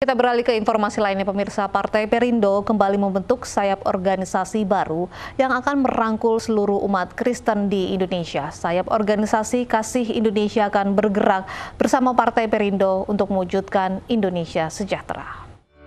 Kita beralih ke informasi lainnya, pemirsa. Partai Perindo kembali membentuk sayap organisasi baru yang akan merangkul seluruh umat Kristen di Indonesia. Sayap organisasi Kasih Indonesia akan bergerak bersama Partai Perindo untuk mewujudkan Indonesia sejahtera.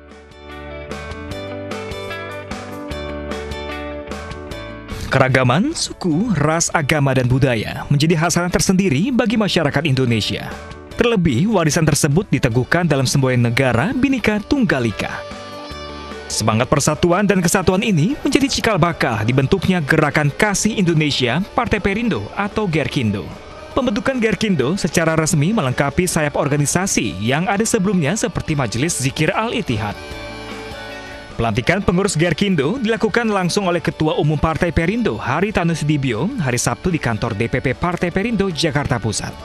Keragaman suku, ras, agama, dan budaya menjadi hasanah tersendiri bagi masyarakat Indonesia. Terlebih, warisan tersebut diteguhkan dalam semboyan negara Bhinneka Tunggal Ika. Semangat persatuan dan kesatuan ini menjadi cikal bakal dibentuknya Gerakan Kasih Indonesia Partai Perindo atau Gerkindo. Pembentukan Gerkindo secara resmi melengkapi sayap organisasi yang ada sebelumnya seperti Majelis Zikir Al-Ittihad. Pelantikan pengurus Gerkindo dilakukan langsung oleh Ketua Umum Partai Perindo Haritanu Sudibyo hari Sabtu di kantor DPP Partai Perindo Jakarta Pusat.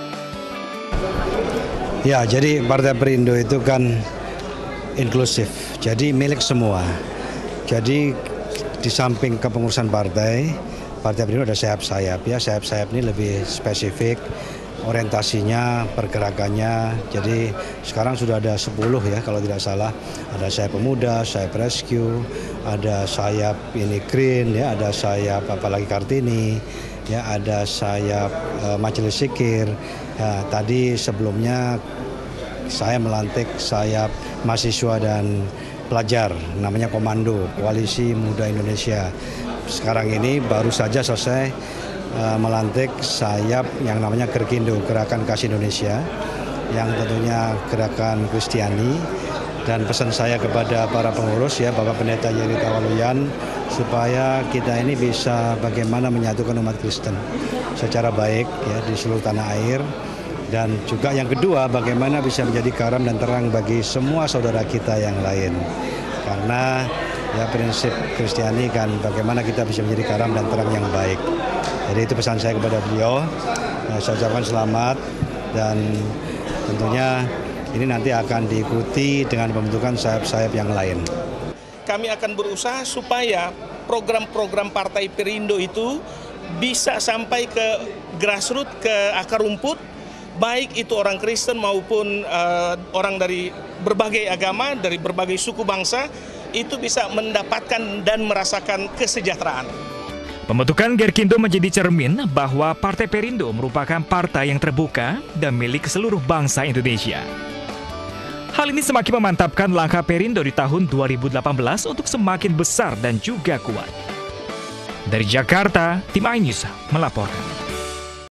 Ya, jadi Partai Perindo itu kan inklusif, jadi milik semua. Jadi di samping kepengurusan Partai Perindo ada sayap-sayap. Ya, sayap-sayap ini lebih spesifik, orientasinya, pergerakannya. Jadi sekarang sudah ada 10 ya kalau tidak salah. Ada sayap pemuda, sayap rescue, ada sayap ini green, ya, ada sayap apalagi Kartini, ya, ada sayap Majelis Zikir. Ya, tadi sebelumnya saya melantik sayap mahasiswa dan pelajar, namanya Komando, Koalisi Muda Indonesia. Sekarang ini baru saja selesai melantik sayap yang namanya Gerkindo, Gerakan Kasih Indonesia, yang tentunya gerakan Kristiani. Dan pesan saya kepada para pengurus, ya, Bapak Pendeta Yeri Tawaluyan, supaya kita ini bisa bagaimana menyatukan umat Kristen secara baik, ya, di seluruh tanah air. Dan juga yang kedua, bagaimana bisa menjadi garam dan terang bagi semua saudara kita yang lain. Karena ya prinsip Kristiani kan bagaimana kita bisa menjadi garam dan terang yang baik. Jadi itu pesan saya kepada beliau. Saya ucapkan selamat dan tentunya ini nanti akan diikuti dengan pembentukan sayap-sayap yang lain. Kami akan berusaha supaya program-program Partai Perindo itu bisa sampai ke grassroots, ke akar rumput, baik itu orang Kristen maupun orang dari berbagai agama, dari berbagai suku bangsa, itu bisa mendapatkan dan merasakan kesejahteraan. Pembentukan Gerkindo menjadi cermin bahwa Partai Perindo merupakan partai yang terbuka dan milik seluruh bangsa Indonesia. Hal ini semakin memantapkan langkah Perindo di tahun 2018 untuk semakin besar dan juga kuat. Dari Jakarta, tim iNews melaporkan.